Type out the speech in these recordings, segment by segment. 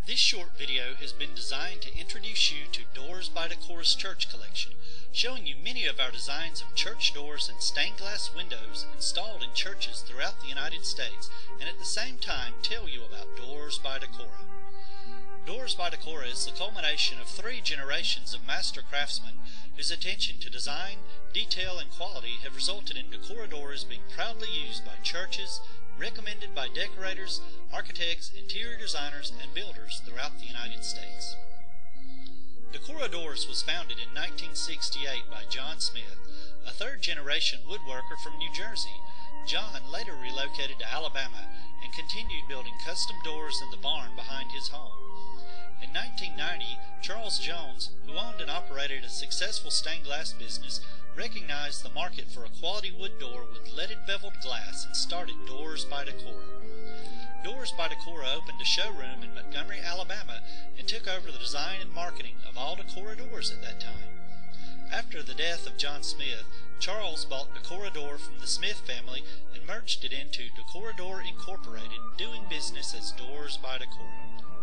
This short video has been designed to introduce you to Doors by Decora's church collection, showing you many of our designs of church doors and stained glass windows installed in churches throughout the United States, and at the same time tell you about Doors by Decora. Doors by Decora is the culmination of 3 generations of master craftsmen whose attention to design, detail, and quality have resulted in Decora doors being proudly used by churches, recommended by decorators, architects, interior designers, and builders throughout the United States. Decora Doors was founded in 1968 by John Smith, a 3rd-generation woodworker from New Jersey. John later relocated to Alabama and continued building custom doors in the barn behind his home. In 1990, Charles Jones, who owned and operated a successful stained glass business, recognized the market for a quality wood door with leaded beveled glass and started Doors by Decora. Doors by Decora opened a showroom in Montgomery, Alabama, and took over the design and marketing of all Decora doors at that time. After the death of John Smith, Charles bought Decora Door from the Smith family and merged it into Decora Door Incorporated, doing business as Doors by Decora.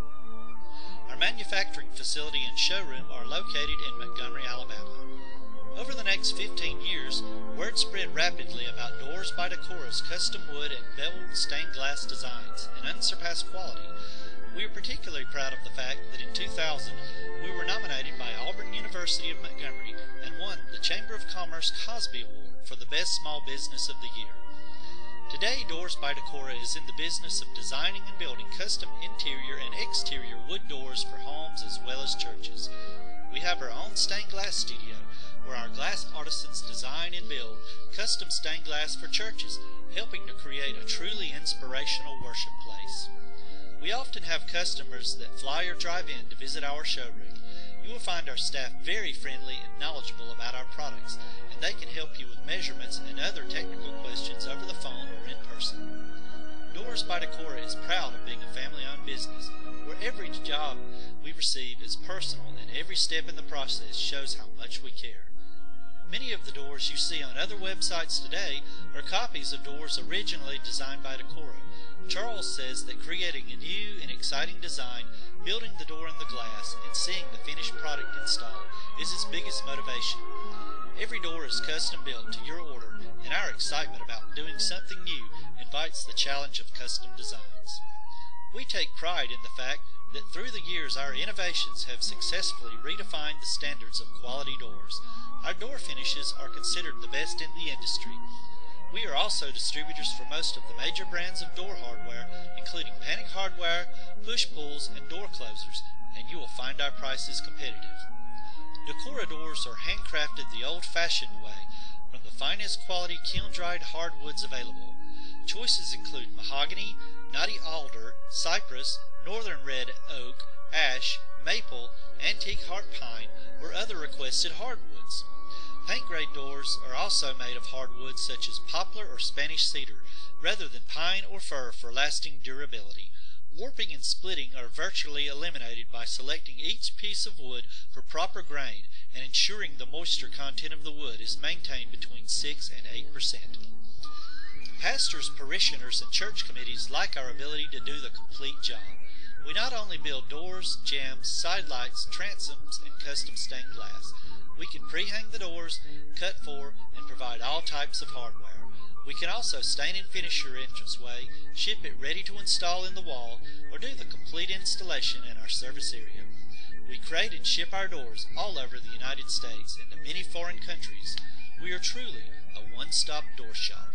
Our manufacturing facility and showroom are located in Montgomery, Alabama. Over the next 15 years, word spread rapidly about Doors by Decora's custom wood and beveled stained glass designs and unsurpassed quality. We are particularly proud of the fact that in 2000, we were nominated by Auburn University of Montgomery and won the Chamber of Commerce Cosby Award for the Best Small Business of the Year. Today, Doors by Decora is in the business of designing and building custom interior and exterior wood doors for homes as well as churches. We have our own stained glass studio, where our glass artisans design and build custom stained glass for churches, helping to create a truly inspirational worship place. We often have customers that fly or drive in to visit our showroom. You will find our staff very friendly and knowledgeable about our products, and they can help you with measurements and other technical questions over the phone or in person. Doors by Decora is proud of being a family-owned business, where every job we receive is personal and every step in the process shows how much we care. Many of the doors you see on other websites today are copies of doors originally designed by Decora. Charles says that creating a new and exciting design, building the door in the glass, and seeing the finished product installed is his biggest motivation. Every door is custom built to your order, and our excitement about doing something new invites the challenge of custom designs. We take pride in the fact that through the years our innovations have successfully redefined the standards of quality doors. Our door finishes are considered the best in the industry. We are also distributors for most of the major brands of door hardware, including Panic Hardware, Push-Pulls, and door closers, and you will find our prices competitive. Decora doors are handcrafted the old-fashioned way, from the finest quality kiln-dried hardwoods available. Choices include mahogany, knotty alder, cypress, northern red oak, ash, maple, antique heart pine, or other requested hardwoods. Paint-grade doors are also made of hardwoods such as poplar or Spanish cedar, rather than pine or fir for lasting durability. Warping and splitting are virtually eliminated by selecting each piece of wood for proper grain and ensuring the moisture content of the wood is maintained between 6 and 8%. Pastors, parishioners, and church committees like our ability to do the complete job. We not only build doors, jambs, side lights, transoms, and custom stained glass. We can pre-hang the doors, cut for, and provide all types of hardware. We can also stain and finish your entranceway, ship it ready to install in the wall, or do the complete installation in our service area. We create and ship our doors all over the United States and to many foreign countries. We are truly a one-stop door shop.